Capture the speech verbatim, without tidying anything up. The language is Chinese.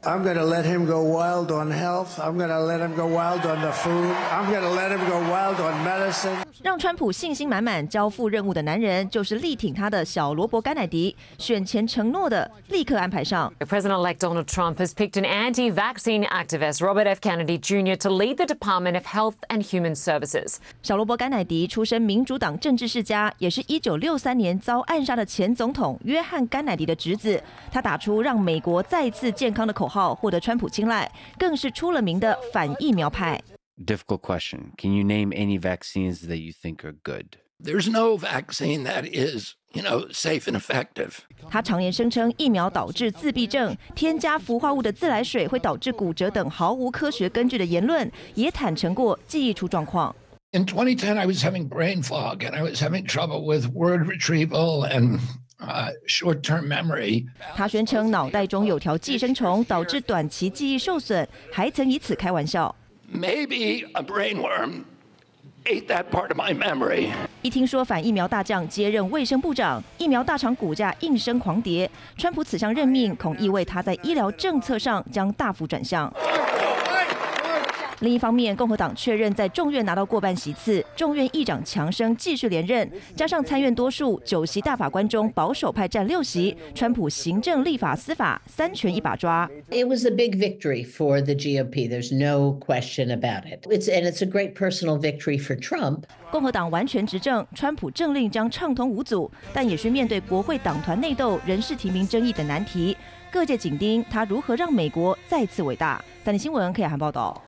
I'm going to let him go wild on health. I'm going to let him go wild on the food. I'm going to let him go wild on medicine. 让川普信心满满交付任务的男人，就是力挺他的小罗伯·甘乃迪。选前承诺的，立刻安排上。 President-elect Donald Trump has picked an anti-vaccine activist, Robert F. Kennedy Junior, to lead the Department of Health and Human Services. 小罗伯·甘乃迪出身民主党政治世家，也是一九六三年遭暗杀的前总统约翰·甘乃迪的侄子。他打出让美国再次健康的口号，获得川普青睐，更是出了名的反疫苗派。 Difficult question. Can you name any vaccines that you think are good? There's no vaccine that is, you know, safe and effective. 他常年声称疫苗导致自闭症，添加氟化物的自来水会导致骨折等毫无科学根据的言论，也坦诚过记忆出状况。 In twenty ten, I was having brain fog and I was having trouble with word retrieval and Uh, short-term memory. 他宣称脑袋中有条寄生虫，导致短期记忆受损，还曾以此开玩笑。 Maybe a brainworm ate that part of my memory. 一听说反疫苗大将接任卫生部长，疫苗大厂股价应声狂跌。川普此项任命恐意味他在医疗政策上将大幅转向。 另一方面，共和党确认在众院拿到过半席次，众院议长强生继续连任，加上参院多数，九席大法官中保守派占六席，川普行政、立法、司法三权一把抓。 It was a big victory for the G O P. There's no question about it. It's and it's a great personal victory for Trump. 共和党完全执政，川普政令将畅通无阻，但也需面对国会党团内斗、人事提名争议等难题。各界紧盯他如何让美国再次伟大。三立新闻柯雅涵报道。